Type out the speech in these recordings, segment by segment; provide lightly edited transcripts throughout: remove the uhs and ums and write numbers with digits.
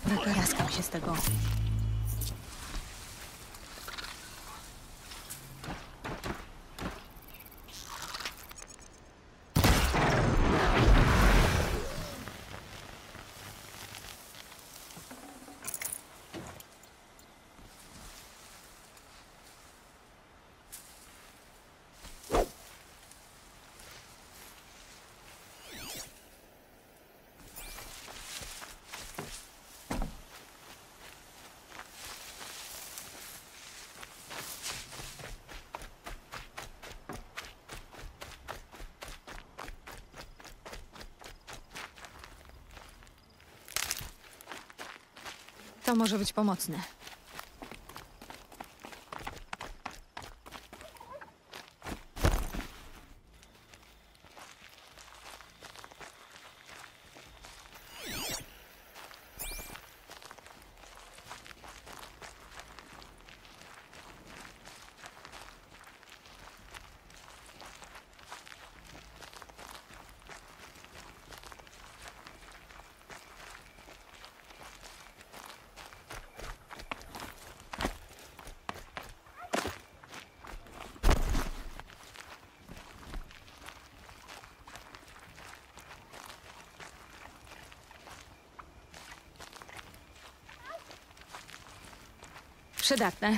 Wypraskam się z tego. To może być pomocne. Przydatne.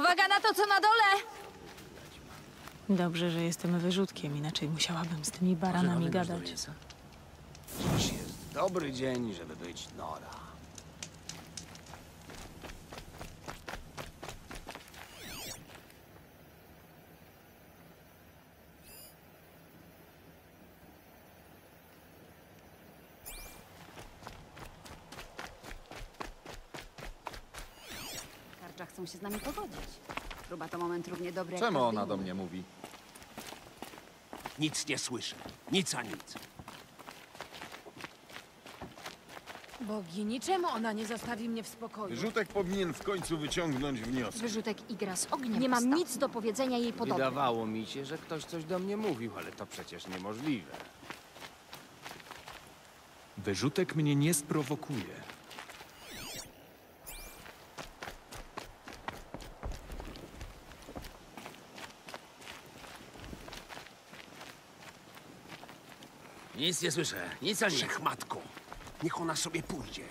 Uwaga na to, co na dole! Dobrze, że jestem wyrzutkiem, inaczej musiałabym z tymi baranami gadać. Dziś jest dobry dzień, żeby być Nora. Karcza chcą się z nami pogodzić. Próba to moment równie dobry jak Czemu każdy ona do inny. mnie mówi? Nic nie słyszę. Nic a nic. Bogini, czemu ona nie zostawi mnie w spokoju? Rzutek powinien w końcu wyciągnąć wnioski. Wyrzutek i gra z ogniem. Nie mam wstał. nic do powiedzenia jej podobnym. Wydawało mi się, że ktoś coś do mnie mówił, ale to przecież niemożliwe. Wyrzutek mnie nie sprowokuje. Nic nie słyszę. Nic a nic. Wszechmatko. Niech ona sobie pójdzie.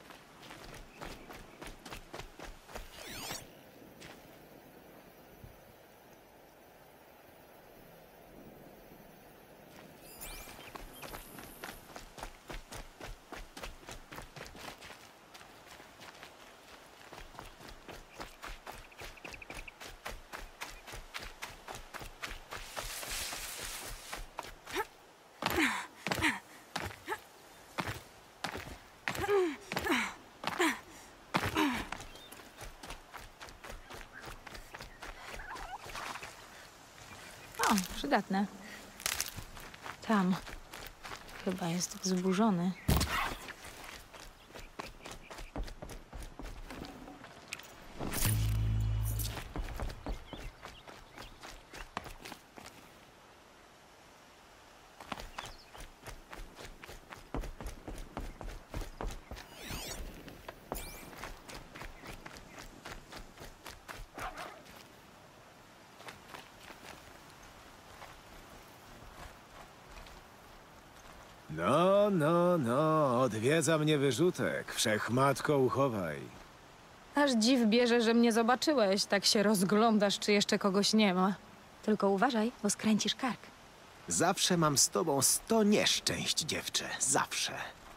O, przydatne. Tam. Chyba jest wzburzony. No, odwiedza mnie wyrzutek. Wszechmatko, uchowaj. Aż dziw bierze, że mnie zobaczyłeś. Tak się rozglądasz, czy jeszcze kogoś nie ma. Tylko uważaj, bo skręcisz kark. Zawsze mam z tobą 100 nieszczęść, dziewczę. Zawsze.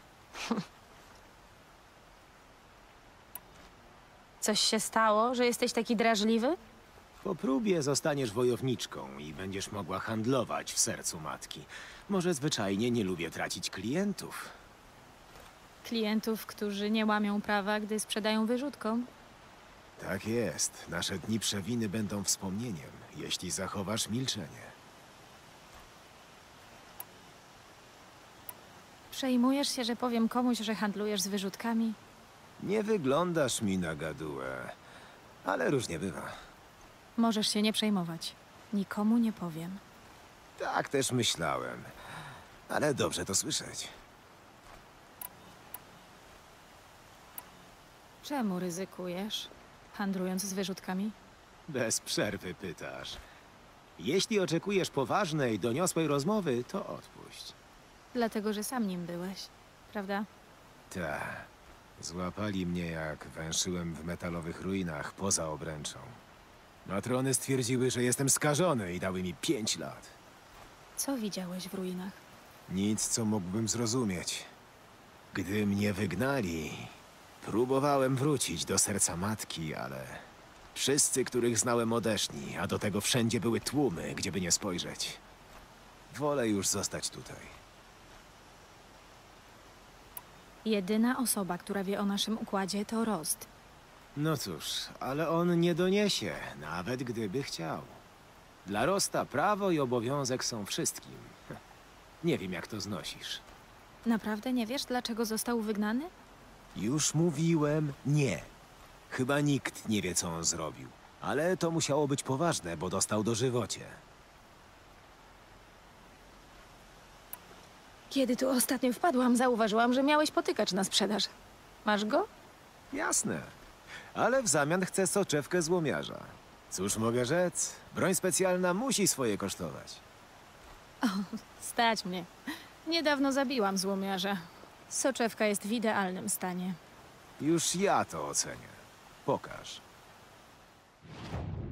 Coś się stało, że jesteś taki drażliwy? Po próbie zostaniesz wojowniczką i będziesz mogła handlować w sercu matki. Może zwyczajnie nie lubię tracić klientów. Klientów, którzy nie łamią prawa, gdy sprzedają wyrzutkom. Tak jest. Nasze dni przewiny będą wspomnieniem, jeśli zachowasz milczenie. Przejmujesz się, że powiem komuś, że handlujesz z wyrzutkami? Nie wyglądasz mi na gadułę, ale różnie bywa. Możesz się nie przejmować. Nikomu nie powiem. Tak też myślałem, ale dobrze to słyszeć. Czemu ryzykujesz, handlując z wyrzutkami? Bez przerwy pytasz. Jeśli oczekujesz poważnej, doniosłej rozmowy, to odpuść. Dlatego, że sam nim byłeś, prawda? Ta. Złapali mnie, jak węszyłem w metalowych ruinach poza obręczą. Matrony stwierdziły, że jestem skażony i dały mi 5 lat. Co widziałeś w ruinach? Nic, co mógłbym zrozumieć. Gdy mnie wygnali, próbowałem wrócić do serca matki, ale wszyscy, których znałem, odeszli, a do tego wszędzie były tłumy, gdzieby nie spojrzeć. Wolę już zostać tutaj. Jedyna osoba, która wie o naszym układzie, to Rost. No cóż, ale on nie doniesie, nawet gdyby chciał. Dla Rosta prawo i obowiązek są wszystkim. Nie wiem, jak to znosisz. Naprawdę nie wiesz, dlaczego został wygnany? Już mówiłem nie. Chyba nikt nie wie, co on zrobił. Ale to musiało być poważne, bo dostał dożywocie. Kiedy tu ostatnio wpadłam, zauważyłam, że miałeś potykacz na sprzedaż. Masz go? Jasne. Ale w zamian chcę soczewkę złomiarza. Cóż mogę rzec? Broń specjalna musi swoje kosztować. Stać mnie. Niedawno zabiłam złomiarza. Soczewka jest w idealnym stanie. Już ja to ocenię. Pokaż.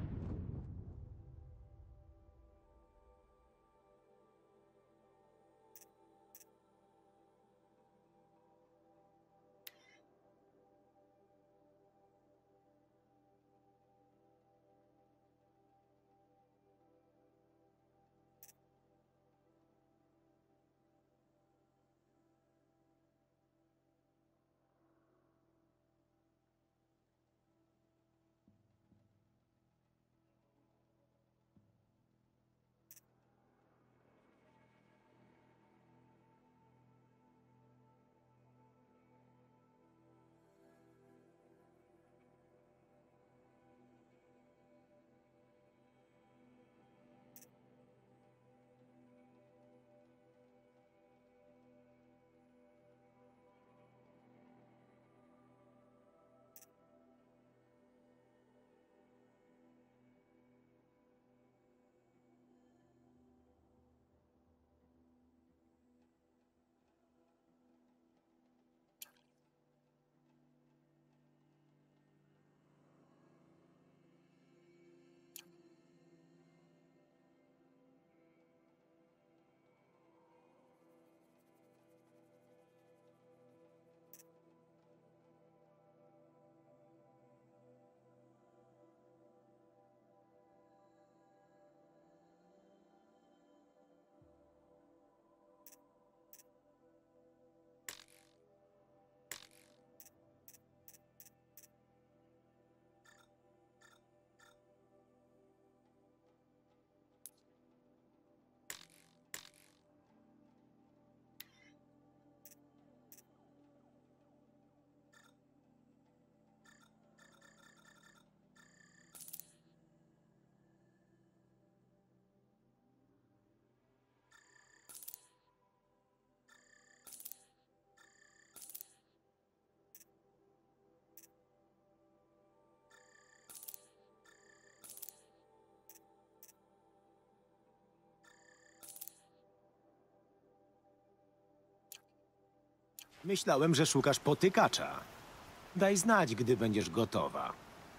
Myślałem, że szukasz potykacza. Daj znać, gdy będziesz gotowa.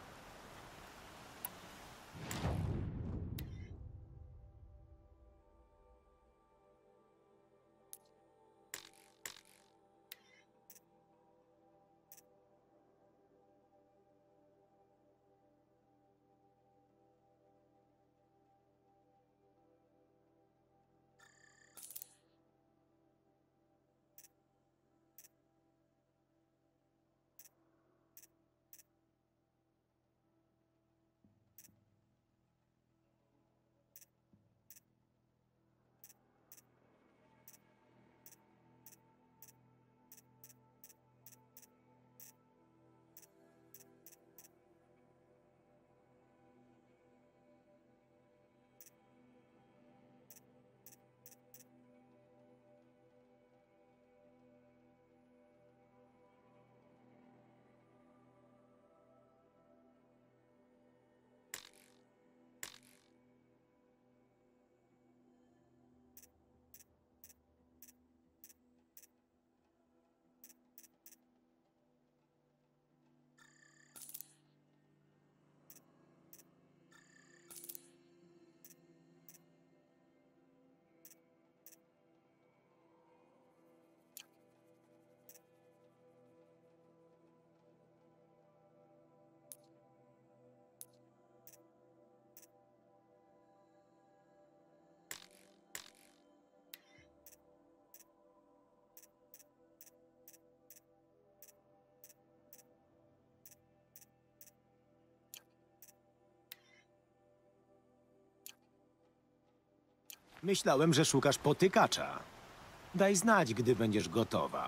Myślałem, że szukasz potykacza. Daj znać, gdy będziesz gotowa.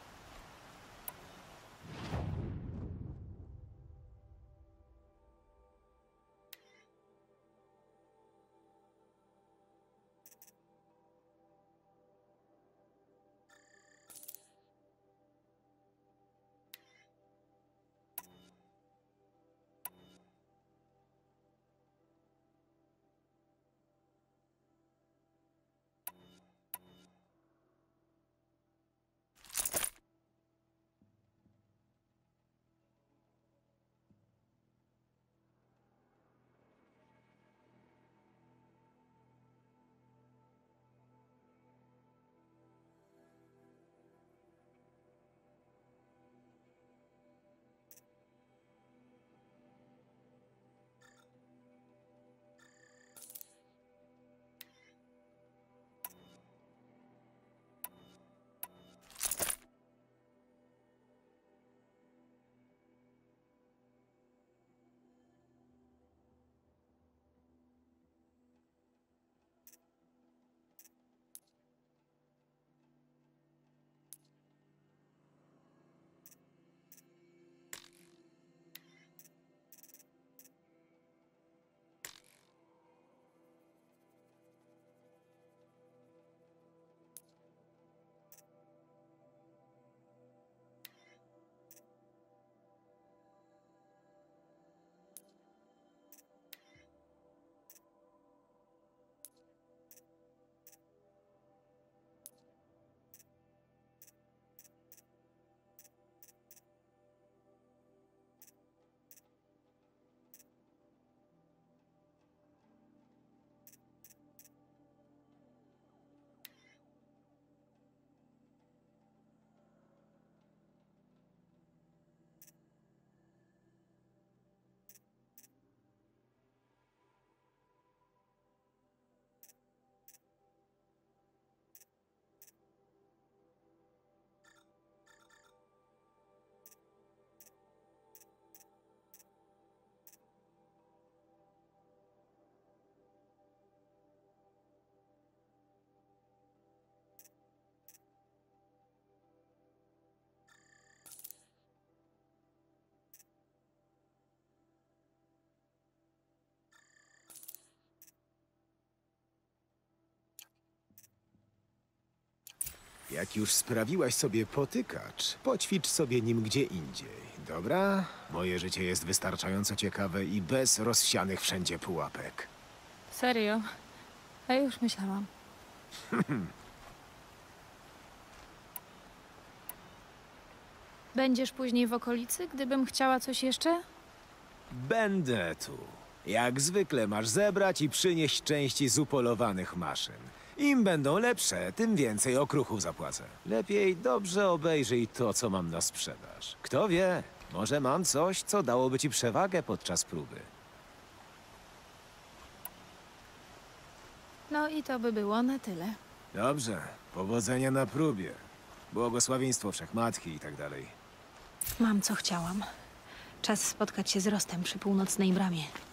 Jak już sprawiłaś sobie potykacz, poćwicz sobie nim gdzie indziej, dobra? Moje życie jest wystarczająco ciekawe i bez rozsianych wszędzie pułapek. Serio? A ja już myślałam. Będziesz później w okolicy, gdybym chciała coś jeszcze? Będę tu. Jak zwykle masz zebrać i przynieść części z upolowanych maszyn. Im będą lepsze, tym więcej okruchów zapłacę. Lepiej dobrze obejrzyj to, co mam na sprzedaż. Kto wie, może mam coś, co dałoby ci przewagę podczas próby. No i to by było na tyle. Dobrze, powodzenia na próbie. Błogosławieństwo Wszechmatki i tak dalej. Mam co chciałam. Czas spotkać się z Rostem przy północnej bramie.